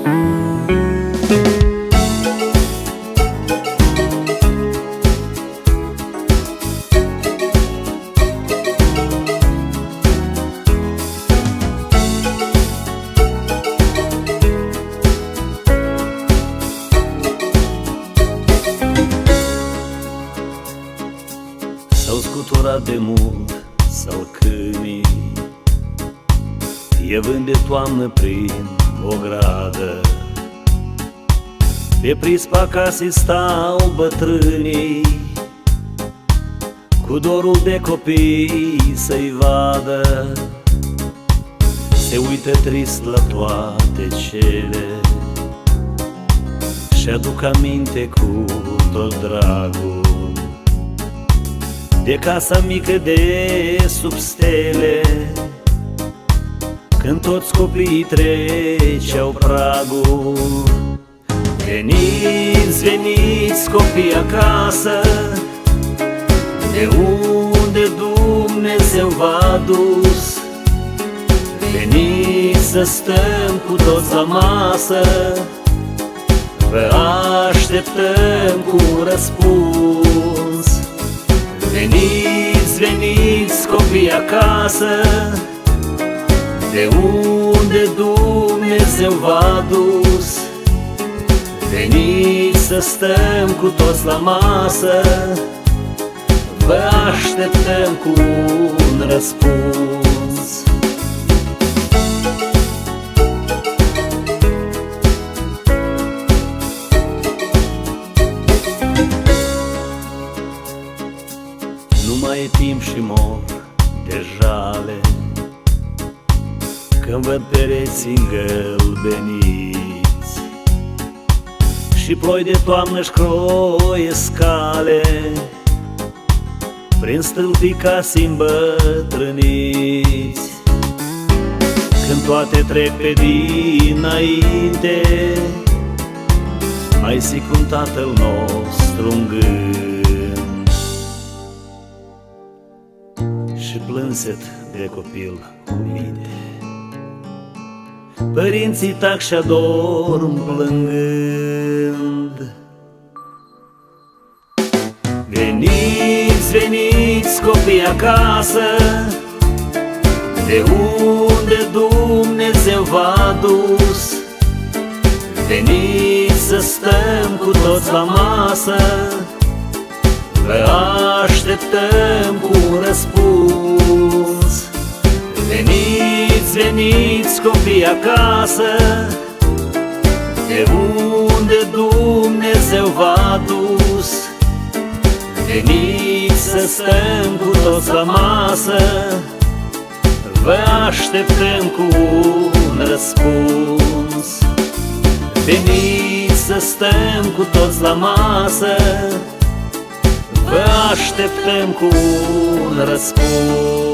S-au scuturat de mult sau câinii, e vânt de toamnă prin ogradă. Pe prispa casei stau bătrânii, cu dorul de copii să-i vadă. Se uită trist la toate cele și-aduc aminte cu tot dragul de casa mică de sub stele, când toți copiii treceau pragul. Veniți, veniți copii acasă, de unde Dumnezeu v-a dus. Veniți să stăm cu toți la masă, vă așteptăm cu răspuns. Veniți, veniți copii acasă, de unde Dumnezeu v-a dus. Veniți să stăm cu toți la masă, vă așteptăm cu un răspuns. Nu mai e timp și mor de jale, când văd pereții îngălbeniți și ploi de toamnă-și croie scale prin stâlpii casii îmbătrâniți. Când toate trec pe dinainte, mai zic un Tatăl nostru în gând și plânset de copil cu minte. Părinții tac și adorm plângând. Veniți, veniți copii acasă, de unde Dumnezeu v-a dus. Veniți să stăm cu toți la masă, vă așteptăm cu un răspuns. Veniți, veniți copii acasă, de unde Dumnezeu v-a dus. Veniți să stăm cu toți la masă, vă așteptăm cu un răspuns. Veniți să stăm cu toți la masă, vă așteptăm cu un răspuns.